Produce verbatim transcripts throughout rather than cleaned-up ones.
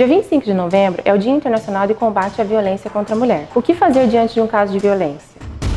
Dia vinte e cinco de novembro é o Dia Internacional de Combate à Violência contra a Mulher. O que fazer diante de um caso de violência?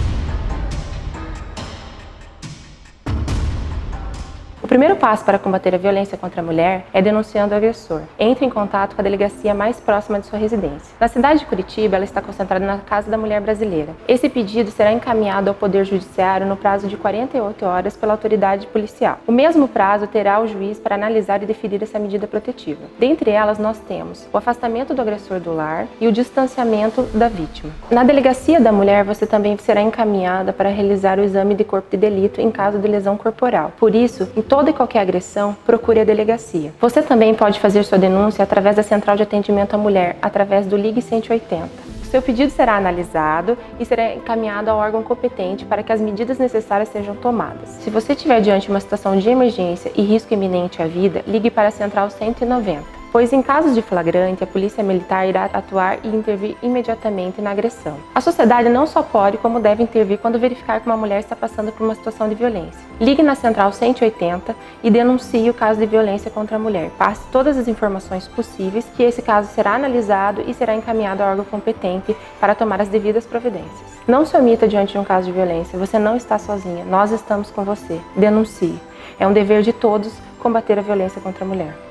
O primeiro passo para combater a violência contra a mulher é denunciando o agressor. Entre em contato com a delegacia mais próxima de sua residência. Na cidade de Curitiba, ela está concentrada na Casa da Mulher Brasileira. Esse pedido será encaminhado ao Poder Judiciário no prazo de quarenta e oito horas pela autoridade policial. O mesmo prazo terá o juiz para analisar e definir essa medida protetiva. Dentre elas, nós temos o afastamento do agressor do lar e o distanciamento da vítima. Na delegacia da mulher, você também será encaminhada para realizar o exame de corpo de delito em caso de lesão corporal. Por isso, em toda e qualquer agressão, procure a delegacia. Você também pode fazer sua denúncia através da Central de Atendimento à Mulher, através do Ligue cento e oitenta. O seu pedido será analisado e será encaminhado ao órgão competente para que as medidas necessárias sejam tomadas. Se você estiver diante de uma situação de emergência e risco iminente à vida, ligue para a Central cento e noventa. Pois em casos de flagrante, a Polícia Militar irá atuar e intervir imediatamente na agressão. A sociedade não só pode, como deve intervir quando verificar que uma mulher está passando por uma situação de violência. Ligue na Central cento e oitenta e denuncie o caso de violência contra a mulher. Passe todas as informações possíveis, que esse caso será analisado e será encaminhado ao órgão competente para tomar as devidas providências. Não se omita diante de um caso de violência, você não está sozinha, nós estamos com você. Denuncie. É um dever de todos combater a violência contra a mulher.